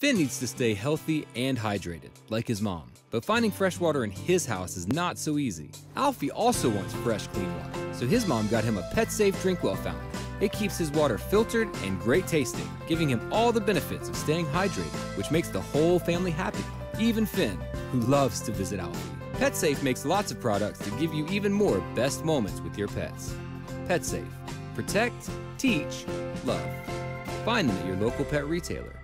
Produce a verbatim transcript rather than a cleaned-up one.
Finn needs to stay healthy and hydrated, like his mom. But finding fresh water in his house is not so easy. Alfie also wants fresh, clean water, so his mom got him a PetSafe Drinkwell fountain. It keeps his water filtered and great tasting, giving him all the benefits of staying hydrated, which makes the whole family happy, even Finn, who loves to visit Alfie. PetSafe makes lots of products to give you even more best moments with your pets. PetSafe. Protect, teach, love. Find them at your local pet retailer.